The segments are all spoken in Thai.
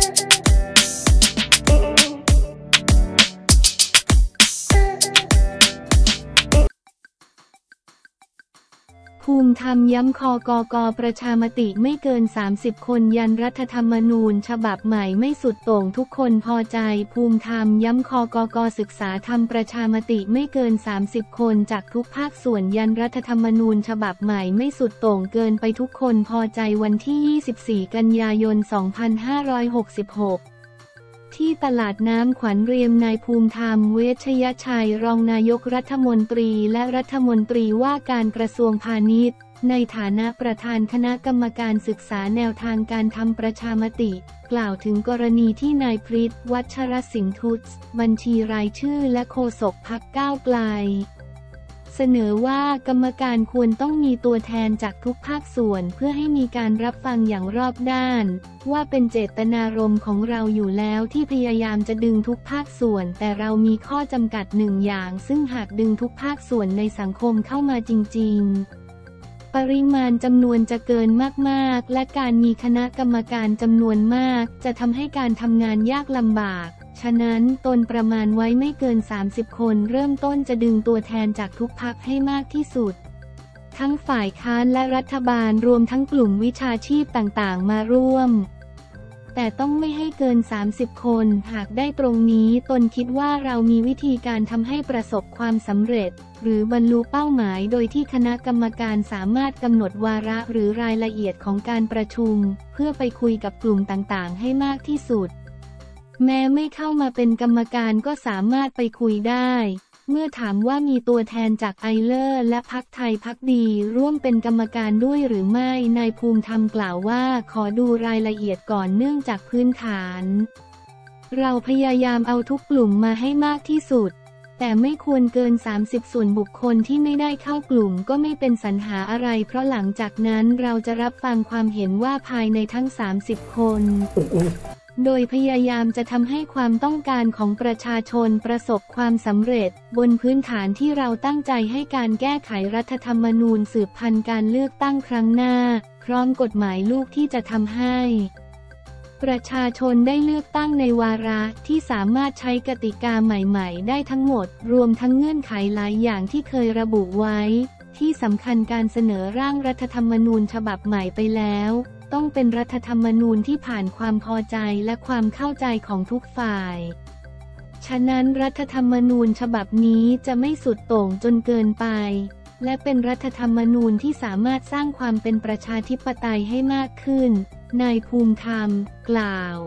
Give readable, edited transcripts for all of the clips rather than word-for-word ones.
ภูมิธรรมย้ำคกก.ประชามติไม่เกิน30คนยันรัฐธรรมนูญฉบับใหม่ไม่สุดโต่งทุกคนพอใจภูมิธรรมย้ำคกก.ศึกษาทำประชามติไม่เกิน30คนจากทุกภาคส่วนยันรัฐธรรมนูญฉบับใหม่ไม่สุดโต่งเกินไปทุกคนพอใจวันที่24กันยายน2566ที่ตลาดน้ำขวัญเรียมนายภูมิธรรมเวชยชัยรองนายกรัฐมนตรีและรัฐมนตรีว่าการกระทรวงพาณิชย์ในฐานะประธานคณะกรรมการศึกษาแนวทางการทำประชามติกล่าวถึงกรณีที่นายพฤทธิ์วัชรสิงห์ทุตส์บัญชีรายชื่อและโฆษกพรรคก้าวไกลเสนอว่ากรรมการควรต้องมีตัวแทนจากทุกภาคส่วนเพื่อให้มีการรับฟังอย่างรอบด้านว่าเป็นเจตนารมณ์ของเราอยู่แล้วที่พยายามจะดึงทุกภาคส่วนแต่เรามีข้อจำกัดหนึ่งอย่างซึ่งหากดึงทุกภาคส่วนในสังคมเข้ามาจริงๆปริมาณจำนวนจะเกินมากๆและการมีคณะกรรมการจำนวนมากจะทำให้การทำงานยากลำบากฉะนั้นตนประมาณไว้ไม่เกิน30คนเริ่มต้นจะดึงตัวแทนจากทุกพรรคให้มากที่สุดทั้งฝ่ายค้านและรัฐบาลรวมทั้งกลุ่มวิชาชีพต่างๆมาร่วมแต่ต้องไม่ให้เกิน30คนหากได้ตรงนี้ตนคิดว่าเรามีวิธีการทำให้ประสบความสำเร็จหรือบรรลุเป้าหมายโดยที่คณะกรรมการสามารถกำหนดวาระหรือรายละเอียดของการประชุมเพื่อไปคุยกับกลุ่มต่างๆให้มากที่สุดแม้ไม่เข้ามาเป็นกรรมการก็สามารถไปคุยได้เมื่อถามว่ามีตัวแทนจากไอเลอร์และพรรคไทยพักดีร่วมเป็นกรรมการด้วยหรือไม่นายภูมิธรรมกล่าวว่าขอดูรายละเอียดก่อนเนื่องจากพื้นฐานเราพยายามเอาทุกกลุ่มมาให้มากที่สุดแต่ไม่ควรเกิน30ส่วนบุคคลที่ไม่ได้เข้ากลุ่มก็ไม่เป็นสรรหาอะไรเพราะหลังจากนั้นเราจะรับฟังความเห็นว่าภายในทั้ง30คนโดยพยายามจะทำให้ความต้องการของประชาชนประสบความสำเร็จบนพื้นฐานที่เราตั้งใจให้การแก้ไขรัฐธรรมนูญสืบพันธุ์การเลือกตั้งครั้งหน้าพร้อมกฎหมายลูกที่จะทำให้ประชาชนได้เลือกตั้งในวาระที่สามารถใช้กติกาใหม่ๆได้ทั้งหมดรวมทั้งเงื่อนไขหลายอย่างที่เคยระบุไว้ที่สำคัญการเสนอร่างรัฐธรรมนูญฉบับใหม่ไปแล้วต้องเป็นรัฐธรรมนูญที่ผ่านความพอใจและความเข้าใจของทุกฝ่ายฉะนั้นรัฐธรรมนูญฉบับนี้จะไม่สุดโต่งจนเกินไปและเป็นรัฐธรรมนูญที่สามารถสร้างความเป็นประชาธิปไตยให้มากขึ้นนายภูมิธรรมกล่าว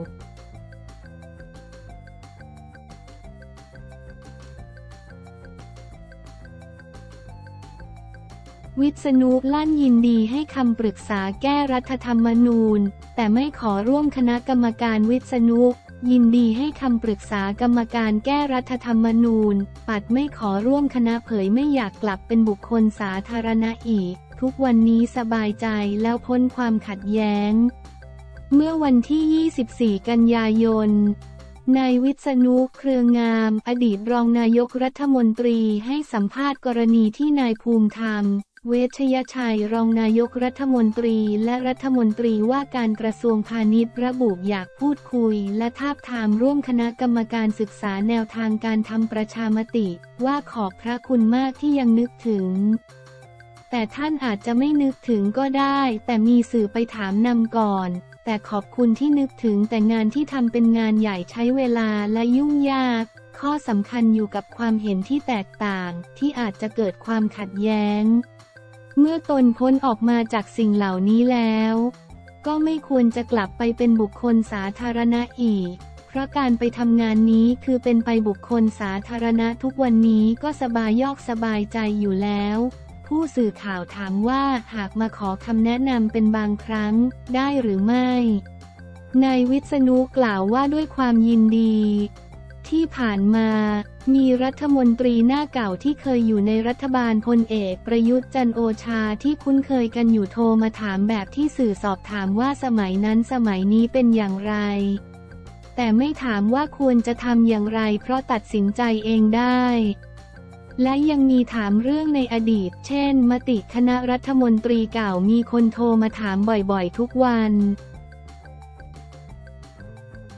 วิษณุลั่นยินดีให้คำปรึกษาแก้รัฐธรรมนูญแต่ไม่ขอร่วมคณะกรรมการวิษณุยินดีให้คำปรึกษากรรมการแก้รัฐธรรมนูญปัดไม่ขอร่วมคณะเผยไม่อยากกลับเป็นบุคคลสาธารณะอีกทุกวันนี้สบายใจแล้วพ้นความขัดแย้งเมื่อวันที่24กันยายนนายวิษณุเครืองามอดีตรองนายกรัฐมนตรีให้สัมภาษณ์กรณีที่นายภูมิธรรมเวชยชัยรองนายกรัฐมนตรีและรัฐมนตรีว่าการกระทรวงพาณิชย์ระบุอยากพูดคุยและทาบทามร่วมคณะกรรมการศึกษาแนวทางการทำประชามติว่าขอบพระคุณมากที่ยังนึกถึงแต่ท่านอาจจะไม่นึกถึงก็ได้แต่มีสื่อไปถามนำก่อนแต่ขอบคุณที่นึกถึงแต่งานที่ทำเป็นงานใหญ่ใช้เวลาและยุ่งยากข้อสำคัญอยู่กับความเห็นที่แตกต่างที่อาจจะเกิดความขัดแย้งเมื่อตนพ้นออกมาจากสิ่งเหล่านี้แล้วก็ไม่ควรจะกลับไปเป็นบุคคลสาธารณะอีกเพราะการไปทำงานนี้คือเป็นไปบุคคลสาธารณะทุกวันนี้ก็สบายใจอยู่แล้วผู้สื่อข่าวถามว่าหากมาขอคำแนะนำเป็นบางครั้งได้หรือไม่นายวิษณุกล่าวว่าด้วยความยินดีที่ผ่านมามีรัฐมนตรีหน้าเก่าที่เคยอยู่ในรัฐบาลพลเอกประยุทธ์จันทร์โอชาที่คุ้นเคยกันอยู่โทรมาถามแบบที่สื่อสอบถามว่าสมัยนั้นสมัยนี้เป็นอย่างไรแต่ไม่ถามว่าควรจะทำอย่างไรเพราะตัดสินใจเองได้และยังมีถามเรื่องในอดีตเช่นมติคณะรัฐมนตรีเก่ามีคนโทรมาถามบ่อยๆทุกวัน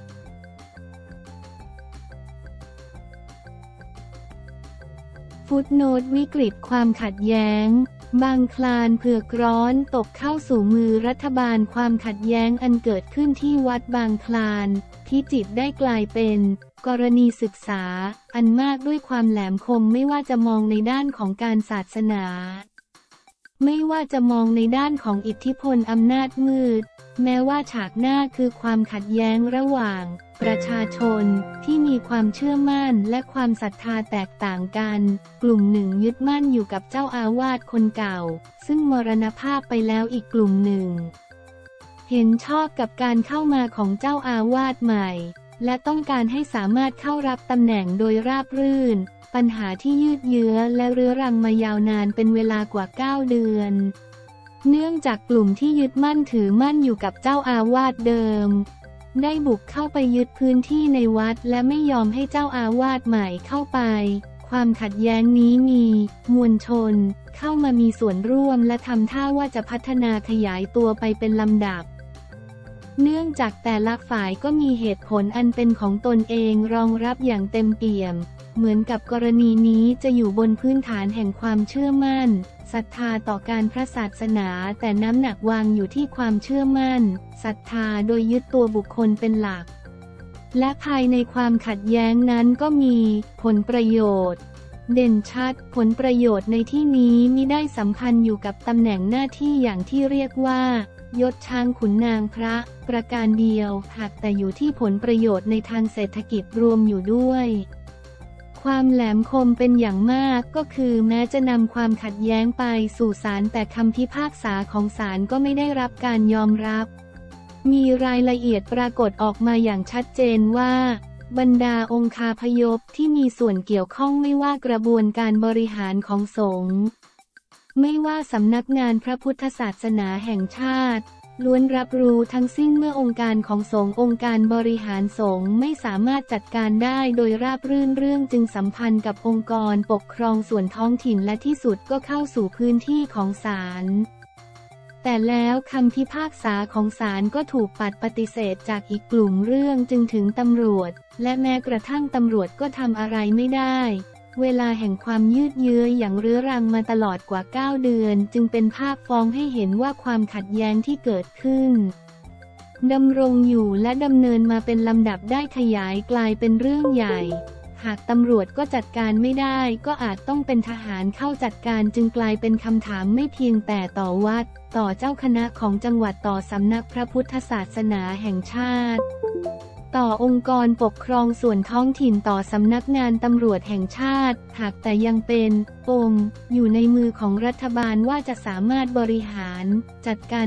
ฟุตโนตวิกฤตความขัดแย้งบางคลานเผือกร้อนตกเข้าสู่มือรัฐบาลความขัดแย้งอันเกิดขึ้นที่วัดบางคลานพิจิตรได้กลายเป็นกรณีศึกษาอันมากด้วยความแหลมคมไม่ว่าจะมองในด้านของการศาสนาไม่ว่าจะมองในด้านของอิทธิพลอำนาจมืดแม้ว่าฉากหน้าคือความขัดแย้งระหว่างประชาชนที่มีความเชื่อมั่นและความศรัทธาแตกต่างกันกลุ่มหนึ่งยึดมั่นอยู่กับเจ้าอาวาสคนเก่าซึ่งมรณภาพไปแล้วอีกกลุ่มหนึ่งเห็นชอบกับการเข้ามาของเจ้าอาวาสใหม่และต้องการให้สามารถเข้ารับตำแหน่งโดยราบรื่นปัญหาที่ยืดเยื้อและเรื้อรังมายาวนานเป็นเวลากว่า9 เดือนเนื่องจากกลุ่มที่ยึดมั่นถือมั่นอยู่กับเจ้าอาวาสเดิมได้บุกเข้าไปยึดพื้นที่ในวัดและไม่ยอมให้เจ้าอาวาสใหม่เข้าไปความขัดแย้งนี้มีมวลชนเข้ามามีส่วนร่วมและทำท่าว่าจะพัฒนาขยายตัวไปเป็นลำดับเนื่องจากแต่ละฝ่ายก็มีเหตุผลอันเป็นของตนเองรองรับอย่างเต็มเปี่ยมเหมือนกับกรณีนี้จะอยู่บนพื้นฐานแห่งความเชื่อมั่นศรัทธาต่อการพระศาสนาแต่น้ำหนักวางอยู่ที่ความเชื่อมั่นศรัทธาโดยยึดตัวบุคคลเป็นหลักและภายในความขัดแย้งนั้นก็มีผลประโยชน์เด่นชัดผลประโยชน์ในที่นี้มิได้สัมพันธ์อยู่กับตำแหน่งหน้าที่อย่างที่เรียกว่ายศช้างขุนนางพระประการเดียวหากแต่อยู่ที่ผลประโยชน์ในทางเศรษฐกิจรวมอยู่ด้วยความแหลมคมเป็นอย่างมากก็คือแม้จะนำความขัดแย้งไปสู่ศาลแต่คำพิพากษาของศาลก็ไม่ได้รับการยอมรับมีรายละเอียดปรากฏออกมาอย่างชัดเจนว่าบรรดาองคาพยพที่มีส่วนเกี่ยวข้องไม่ว่ากระบวนการบริหารของสงฆ์ไม่ว่าสำนักงานพระพุทธศาสนาแห่งชาติล้วนรับรู้ทั้งสิ้นเมื่อองค์การของสงฆ์องค์การบริหารสงฆ์ไม่สามารถจัดการได้โดยราบรื่นเรื่องจึงสัมพันธ์กับองค์กรปกครองส่วนท้องถิ่นและที่สุดก็เข้าสู่พื้นที่ของศาลแต่แล้วคำพิพากษาของศาลก็ถูกปัดปฏิเสธจากอีกกลุ่มเรื่องจึงถึงตำรวจและแม้กระทั่งตำรวจก็ทำอะไรไม่ได้เวลาแห่งความยืดเยื้ออย่างเรื้อรังมาตลอดกว่า9 เดือนจึงเป็นภาพฟ้องให้เห็นว่าความขัดแย้งที่เกิดขึ้นดำรงอยู่และดำเนินมาเป็นลำดับได้ขยายกลายเป็นเรื่องใหญ่หากตำรวจก็จัดการไม่ได้ก็อาจต้องเป็นทหารเข้าจัดการจึงกลายเป็นคำถามไม่เพียงแต่ต่อวัดต่อเจ้าคณะของจังหวัดต่อสำนักพระพุทธศาสนาแห่งชาติต่อองค์กรปกครองส่วนท้องถิ่นต่อสำนักงานตำรวจแห่งชาติหากแต่ยังเป็นปมอยู่ในมือของรัฐบาลว่าจะสามารถบริหารจัดการ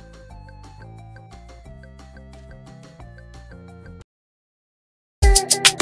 ได้